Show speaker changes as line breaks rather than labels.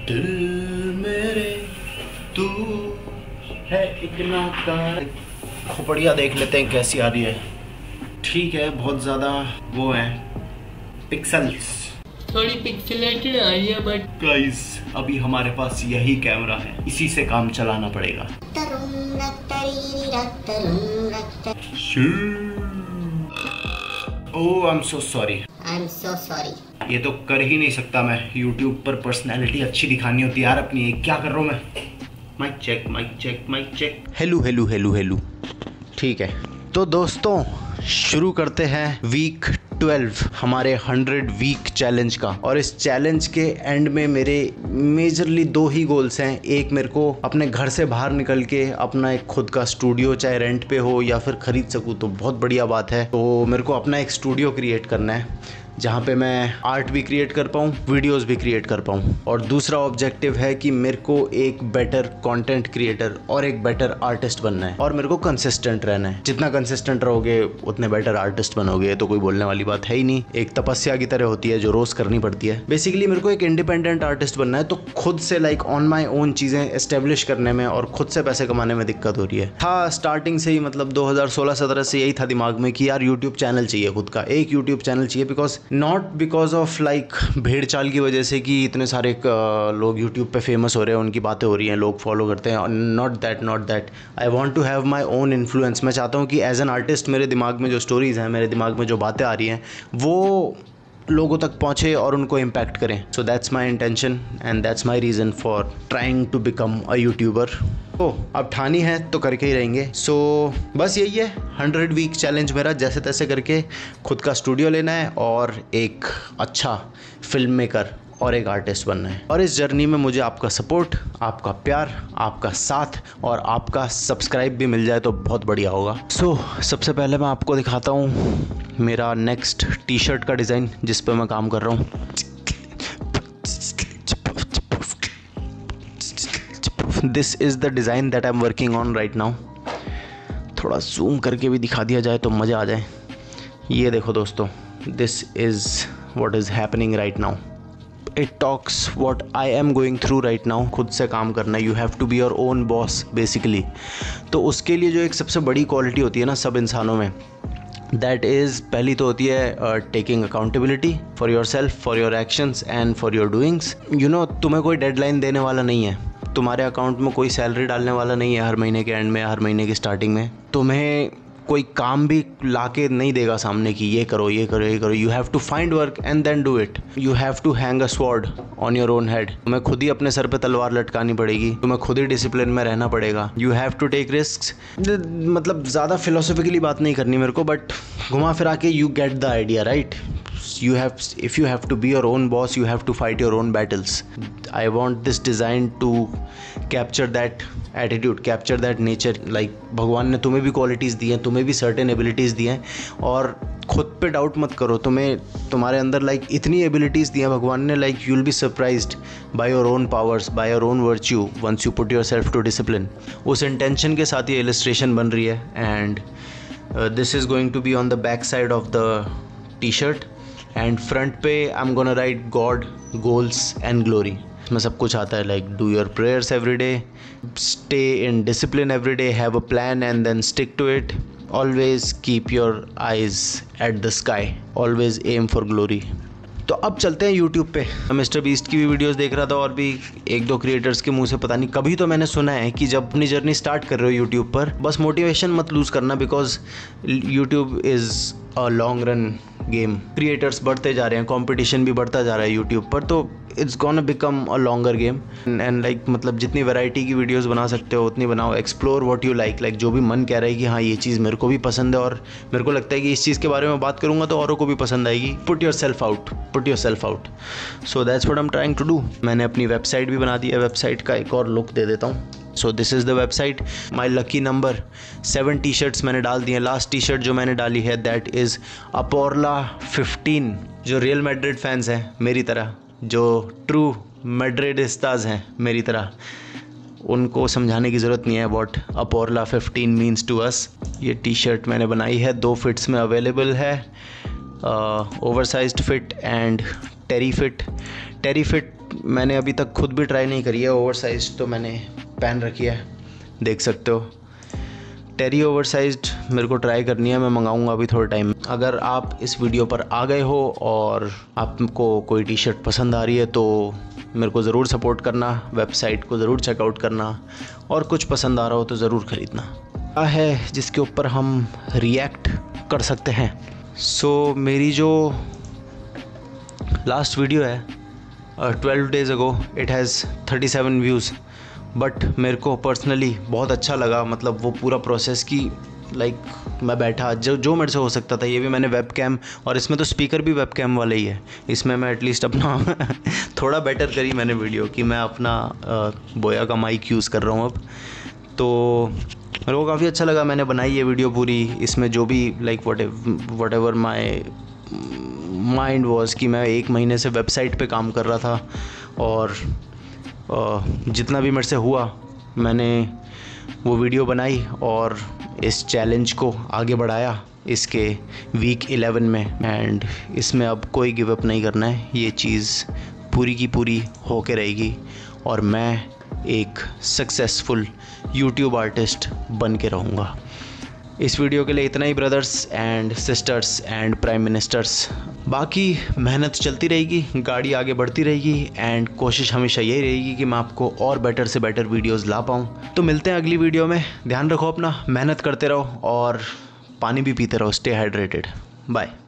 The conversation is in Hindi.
दिल मेरे तू है एक नाकार। खोपड़िया देख लेते हैं कैसी आ रही है। ठीक है, बहुत ज़्यादा वो है पिक्सल्स,
थोड़ी पिक्सेलेटेड आ रही है, बट
गाइस अभी हमारे पास यही कैमरा है, इसी से काम चलाना पड़ेगा। Oh I am so sorry. ये तो कर ही नहीं सकता मैं। YouTube पर पर्सनैलिटी अच्छी दिखानी होती है यार अपनी। क्या कर रहा हूँ मैं? Mic check mic check mic check. Hello hello hello hello. ठीक है, तो दोस्तों शुरू करते हैं वीक 12 हमारे 100 वीक चैलेंज का। और इस चैलेंज के एंड में मेरे मेजरली 2 ही गोल्स हैं। एक, मेरे को अपने घर से बाहर निकल के अपना एक खुद का स्टूडियो, चाहे रेंट पे हो या फिर खरीद सकूँ तो बहुत बढ़िया बात है। तो मेरे को अपना एक स्टूडियो क्रिएट करना है जहाँ पे मैं आर्ट भी क्रिएट कर पाऊँ, वीडियोस भी क्रिएट कर पाऊँ। और दूसरा ऑब्जेक्टिव है कि मेरे को एक बेटर कंटेंट क्रिएटर और एक बेटर आर्टिस्ट बनना है। और मेरे को कंसिस्टेंट रहना है। जितना कंसिस्टेंट रहोगे उतने बेटर आर्टिस्ट बनोगे। तो कोई बोलने वाली बात है ही नहीं। एक तपस्या की तरह होती है जो रोज करनी पड़ती है। बेसिकली मेरे को एक इंडिपेंडेंट आर्टिस्ट बनना है। तो खुद से लाइक ऑन माई ओन चीज़ें एस्टेब्लिश करने में और खुद से पैसे कमाने में दिक्कत हो रही है। था स्टार्टिंग से ही, मतलब 2016-17 से यही था दिमाग में कि यार यूट्यूब चैनल चाहिए, खुद का एक यूट्यूब चैनल चाहिए। नॉट बिकॉज ऑफ लाइक भेड़ चाल की वजह से कि इतने सारे लोग यूट्यूब पे फेमस हो रहे हैं, उनकी बातें हो रही हैं, लोग फॉलो करते हैं। Not that I want to have my own influence. मैं चाहता हूँ कि एज एन आर्टिस्ट मेरे दिमाग में जो स्टोरीज़ हैं, मेरे दिमाग में जो बातें आ रही हैं, वो लोगों तक पहुँचे और उनको इम्पैक्ट करें। So that's my intention and that's my reason for trying to become a YouTuber. तो अब ठानी है तो करके ही रहेंगे। सो बस यही है 100 वीक चैलेंज मेरा। जैसे तैसे करके खुद का स्टूडियो लेना है और एक अच्छा फिल्म मेकर और एक आर्टिस्ट बनना है। और इस जर्नी में मुझे आपका सपोर्ट, आपका प्यार, आपका साथ और आपका सब्सक्राइब भी मिल जाए तो बहुत बढ़िया होगा। सो सबसे पहले मैं आपको दिखाता हूँ मेरा नेक्स्ट टी शर्ट का डिज़ाइन जिस पर मैं काम कर रहा हूँ। This is the design that I am working on right now. थोड़ा जूम करके भी दिखा दिया जाए तो मज़ा आ जाए। ये देखो दोस्तों, this is what is happening right now. It talks what I am going through right now. खुद से काम करना, you have to be your own boss basically. तो उसके लिए जो एक सबसे बड़ी क्वालिटी होती है ना सब इंसानों में, दैट इज़ पहली तो होती है taking accountability for yourself, for your actions and for your doings. You know, तुम्हें कोई डेडलाइन देने वाला नहीं है, तुम्हारे अकाउंट में कोई सैलरी डालने वाला नहीं है हर महीने के एंड में, हर महीने की स्टार्टिंग में। तुम्हें कोई काम भी लाके नहीं देगा सामने की ये करो ये करो ये करो। You have to find work and then do it. You have to hang a sword on your own head. तुम्हें खुद ही अपने सर पे तलवार लटकानी पड़ेगी, तुम्हें खुद ही डिसिप्लिन में रहना पड़ेगा। You have to take risks. मतलब ज़्यादा फिलोसॉफिकली बात नहीं करनी मेरे को, बट घुमा फिरा के you get the idea right. If you have to be your own boss, you have to fight your own battles. I want this design to capture that attitude, capture that nature. Like भगवान ने तुम्हें भी qualities दी हैं, तुम्हें भी certain abilities दी हैं, और खुद पे डाउट मत करो। तुम्हारे अंदर like इतनी abilities दी हैं भगवान ने, like you'll be surprised by your own powers, by your own virtue once you put yourself to discipline. उस intention के साथ ये illustration बन रही है। And this is going to be on the back side of the t-shirt. And front पे I am gonna write God, goals and glory. इसमें सब कुछ आता है, like do your prayers every day, stay in discipline every day, have a plan and then stick to it, always keep your eyes at the sky, always aim for glory. तो अब चलते हैं यूट्यूब पे। मैं मिस्टर बीस्ट की भी वीडियोस देख रहा था और भी 1-2 क्रिएटर्स के मुंह से पता नहीं कभी तो मैंने सुना है कि जब अपनी जर्नी स्टार्ट कर रहे हो यूट्यूब पर, बस मोटिवेशन मत लूज़ करना, because YouTube is a long run game. Creators बढ़ते जा रहे हैं, कंपटीशन भी बढ़ता जा रहा है यूट्यूब पर, तो it's gonna become a longer game. And like मतलब जितनी वैरायटी की वीडियोस बना सकते हो उतनी बनाओ। एक्सप्लोर व्हाट यू लाइक जो भी मन कह रहा है कि हाँ ये चीज़ मेरे को भी पसंद है और मेरे को लगता है कि इस चीज़ के बारे में बात करूँगा तो औरों को भी पसंद आएगी। Put yourself out. So that's what I am trying to do. मैंने अपनी वेबसाइट भी बना दी है, वेबसाइट का एक और लुक दे देता हूँ। So this is the website. My lucky number 7 T shirts मैंने डाल दी हैं। लास्ट टी शर्ट जो मैंने डाली है दैट इज़ अपोर्ला 15। जो रियल मैड्रिड फैंस हैं मेरी तरह, जो ट्रू मैड्रिडिस्ताज हैं मेरी तरह, उनको समझाने की ज़रूरत नहीं है व्हाट अपोर्ला 15 मीन्स टू अस। ये टी शर्ट मैंने बनाई है, 2 फिट्स में अवेलेबल है, oversized fit and terry fit. Terry fit मैंने अभी तक खुद भी ट्राई नहीं करी है, ओवरसाइज तो मैंने पहन रखी है, देख सकते हो। टेरी ओवरसाइज्ड मेरे को ट्राई करनी है, मैं मंगाऊंगा अभी थोड़े टाइम। अगर आप इस वीडियो पर आ गए हो और आपको कोई टी शर्ट पसंद आ रही है तो मेरे को ज़रूर सपोर्ट करना, वेबसाइट को ज़रूर चेकआउट करना, और कुछ पसंद आ रहा हो तो ज़रूर ख़रीदना। क्या है जिसके ऊपर हम रिएक्ट कर सकते हैं? सो मेरी जो लास्ट वीडियो है 12 days ago, it has 37 views, but मेरे को पर्सनली बहुत अच्छा लगा। मतलब वो पूरा प्रोसेस की मैं बैठा, जो मेरे से हो सकता था, ये भी मैंने वेब कैम, और इसमें तो स्पीकर भी वेब कैम वाले ही है, इसमें मैं एटलीस्ट अपना थोड़ा बेटर करी मैंने वीडियो कि मैं अपना बोया का माइक यूज़ कर रहा हूँ अब। तो मेरे को काफ़ी अच्छा लगा, मैंने बनाई ये वीडियो पूरी। इसमें जो भी whatever my mind was कि मैं 1 महीने से वेबसाइट पे काम कर रहा था, और जितना भी मेरे से हुआ मैंने वो वीडियो बनाई और इस चैलेंज को आगे बढ़ाया इसके वीक 11 में। एंड इसमें अब कोई गिव अप नहीं करना है, ये चीज़ पूरी की पूरी होके रहेगी और मैं एक सक्सेसफुल यूट्यूब आर्टिस्ट बन के रहूँगा। इस वीडियो के लिए इतना ही brothers and sisters and prime ministers. बाकी मेहनत चलती रहेगी, गाड़ी आगे बढ़ती रहेगी, एंड कोशिश हमेशा यही रहेगी कि मैं आपको और बेटर से बेटर वीडियोस ला पाऊँ। तो मिलते हैं अगली वीडियो में। ध्यान रखो अपना, मेहनत करते रहो और पानी भी पीते रहो। Stay hydrated. बाय।